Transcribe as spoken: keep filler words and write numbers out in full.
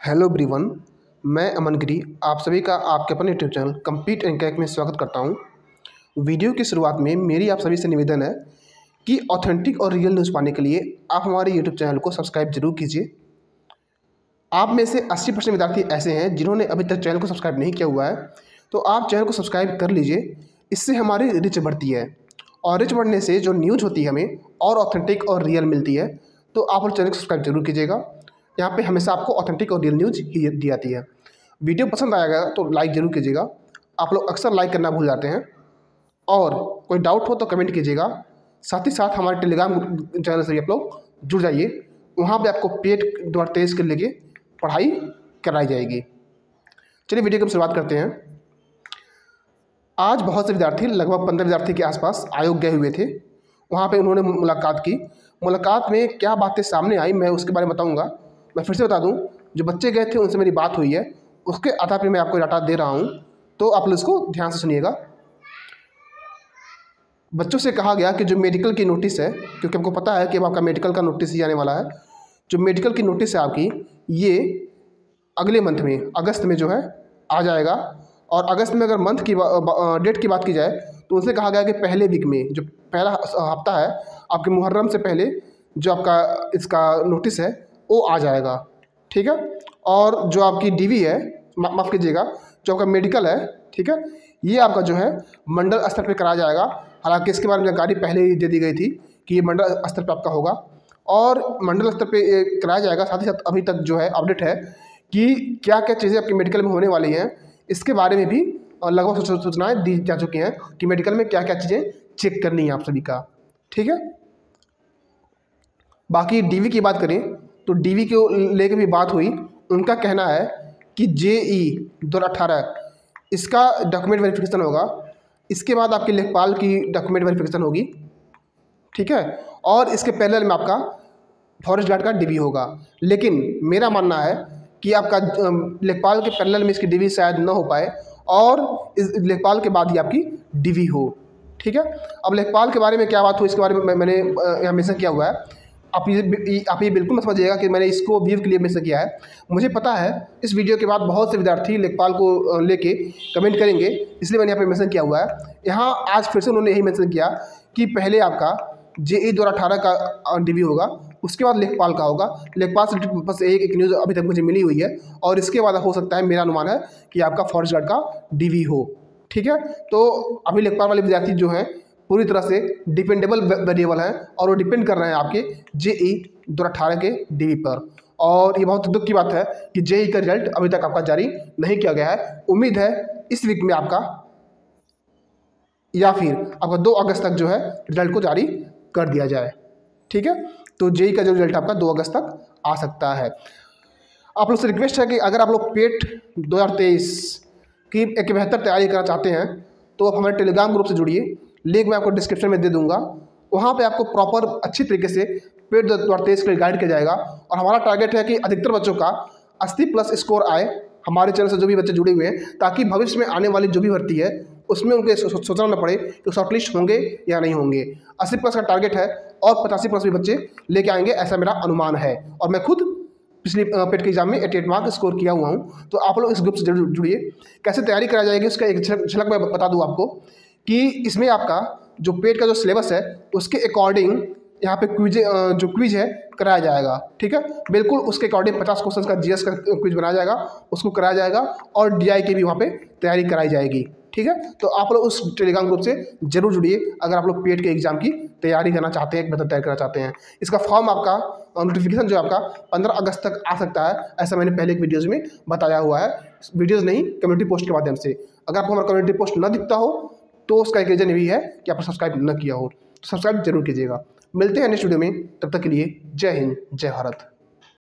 Hello everyone, मैं अमन गिरी आप सभी का आपके अपने YouTube channel compete and crack में स्वागत करता हूं। वीडियो की शुरुआत में मेरी आप सभी से निवेदन है कि ऑथेंटिक और रियल न्यूज़ पाने के लिए आप हमारे यूट्यूब चैनल को सब्सक्राइब जरूर कीजिए। आप में से अस्सी परसेंट विद्यार्थी ऐसे हैं जिन्होंने अभी तक चैनल को सब्सक्राइब नहीं किया हुआ है, तो आप चैनल को सब्सक्राइब कर लीजिए। इससे हमारी रिच बढ़ती है और रिच बढ़ने से जो न्यूज़ होती है हमें और ऑथेंटिक और रियल मिलती है। तो आप लोग चैनल को सब्सक्राइब जरूर कीजिएगा। यहाँ पे हमेशा आपको ऑथेंटिक और रियल न्यूज़ ही दी जाती है। वीडियो पसंद आएगा तो लाइक जरूर कीजिएगा। आप लोग अक्सर लाइक करना भूल जाते हैं। और कोई डाउट हो तो कमेंट कीजिएगा। साथ ही साथ हमारे टेलीग्राम चैनल से भी आप लोग जुड़ जाइए। वहाँ पे आपको पेट दो हज़ार तेईस के लेके पढ़ाई कराई जाएगी। चलिए वीडियो की शुरुआत करते हैं। आज बहुत से विद्यार्थी, लगभग पंद्रह विद्यार्थी के आसपास आयोग गए हुए थे। वहाँ पे उन्होंने मुलाकात की। मुलाकात में क्या बातें सामने आई मैं उसके बारे में बताऊँगा। मैं फिर से बता दूं, जो बच्चे गए थे उनसे मेरी बात हुई है, उसके आधार पर मैं आपको डाटा दे रहा हूं, तो आप लोग इसको ध्यान से सुनिएगा। बच्चों से कहा गया कि जो मेडिकल की नोटिस है, क्योंकि आपको पता है कि अब आपका मेडिकल का नोटिस ही आने वाला है। जो मेडिकल की नोटिस है आपकी, ये अगले मंथ में, अगस्त में जो है आ जाएगा। और अगस्त में अगर मंथ की डेट की बात की जाए तो उनसे कहा गया कि पहले वीक में, जो पहला हफ्ता है आपके मुहर्रम से पहले, जो आपका इसका नोटिस है वो आ जाएगा। ठीक है। और जो आपकी डीवी है, मा, माफ़ कीजिएगा, जो आपका मेडिकल है, ठीक है, ये आपका जो है मंडल स्तर पे कराया जाएगा। हालांकि इसके बारे में जानकारी पहले ही दे दी गई थी कि ये मंडल स्तर पे आपका होगा और मंडल स्तर पे कराया जाएगा। साथ ही साथ अभी तक जो है अपडेट है कि क्या क्या चीज़ें आपके मेडिकल में होने वाली हैं, इसके बारे में भी लगभग सूचनाएँ दी जा चुकी हैं कि मेडिकल में क्या क्या चीज़ें चेक करनी है आप सभी का। ठीक है। बाकी डीवी की बात करें तो डीवी को लेकर भी बात हुई। उनका कहना है कि जेई दो हज़ार अठारह इसका डॉक्यूमेंट वेरिफिकेशन होगा। इसके बाद आपके लेखपाल की डॉक्यूमेंट वेरिफिकेशन होगी। ठीक है। और इसके पैरेलल में आपका फॉरेस्ट गार्ड का डीवी होगा। लेकिन मेरा मानना है कि आपका लेखपाल के पैरेलल में इसकी डीवी शायद न हो पाए और इस लेखपाल के बाद ही आपकी डीवी हो। ठीक है। अब लेखपाल के बारे में क्या बात हो, इसके बारे में मैंने यहाँ मेंशन किया हुआ है। आप ये आप ये बिल्कुल मत समझिएगा कि मैंने इसको व्यू के लिए मेंशन किया है। मुझे पता है इस वीडियो के बाद बहुत से विद्यार्थी लेखपाल को लेके कमेंट करेंगे, इसलिए मैंने यहाँ पे मेंशन किया हुआ है। यहाँ आज फिर से उन्होंने यही मेंशन किया कि पहले आपका जेई दो हज़ार अठारह का डीवी होगा, उसके बाद लेखपाल का होगा। लेखपाल से बस एक एक न्यूज़ अभी तक मुझे मिली हुई है और इसके बाद हो सकता है, मेरा अनुमान है कि आपका फॉरेस्ट गार्ड का डीवी हो। ठीक है। तो अभी लेखपाल वाले विद्यार्थी जो हैं पूरी तरह से डिपेंडेबल वेरिएबल हैं और वो डिपेंड कर रहे हैं आपके जेई दो हज़ार अठारह के डीवी पर। और ये बहुत दुख की बात है कि जेई का रिजल्ट अभी तक आपका जारी नहीं किया गया है। उम्मीद है इस वीक में आपका या फिर आपका दो अगस्त तक जो है रिजल्ट को जारी कर दिया जाए। ठीक है। तो जेई का जो रिजल्ट आपका दो अगस्त तक आ सकता है। आप लोग से रिक्वेस्ट है कि अगर आप लोग पेट दो हज़ार तेईस की एक बेहतर तैयारी करना चाहते हैं तो आप हमारे टेलीग्राम ग्रुप से जुड़िए। लिंक मैं आपको डिस्क्रिप्शन में दे दूंगा। वहाँ पे आपको प्रॉपर अच्छी तरीके से पेट दो हज़ार तेईस के लिए गाइड किया जाएगा। और हमारा टारगेट है कि अधिकतर बच्चों का अस्सी प्लस स्कोर आए हमारे चैनल से, जो भी बच्चे जुड़े हुए हैं, ताकि भविष्य में आने वाली जो भी भर्ती है उसमें उनके सोचना न पड़े कि शॉर्टलिस्ट होंगे या नहीं होंगे। अस्सी प्लस का टारगेट है और पचासी प्लस भी बच्चे लेके आएंगे, ऐसा मेरा अनुमान है। और मैं खुद पिछली पेट के एग्जाम में अट्ठासी मार्क स्कोर किया हुआ हूँ। तो आप लोग इस ग्रुप से जरूर जुड़िए। कैसे तैयारी कराई जाएगी उसका एक झलक मैं बता दूँ आपको कि इसमें आपका जो पेट का जो सिलेबस है उसके अकॉर्डिंग यहाँ पे क्विज जो क्विज है कराया जाएगा। ठीक है। बिल्कुल उसके अकॉर्डिंग पचास क्वेश्चन का जीएस का क्विज बनाया जाएगा, उसको कराया जाएगा और डीआई की भी वहाँ पे तैयारी कराई जाएगी। ठीक है। तो आप लोग उस टेलीग्राम ग्रुप से जरूर जुड़िए अगर आप लोग पेट के एग्जाम की तैयारी करना चाहते हैं, बेहतर तैयारी करना चाहते हैं। इसका फॉर्म आपका नोटिफिकेशन जो आपका पंद्रह अगस्त तक आ सकता है, ऐसा मैंने पहले एक वीडियोज़ में बताया हुआ है। वीडियोज़ नहीं, कम्युनिटी पोस्ट के माध्यम से। अगर आपको हमारा कम्युनिटी पोस्ट न दिखता हो तो उसका एक रीज़न भी है कि आपने सब्सक्राइब न किया हो, तो सब्सक्राइब जरूर कीजिएगा। मिलते हैं नेक्स्ट वीडियो में, तब तक के लिए जय हिंद, जय भारत।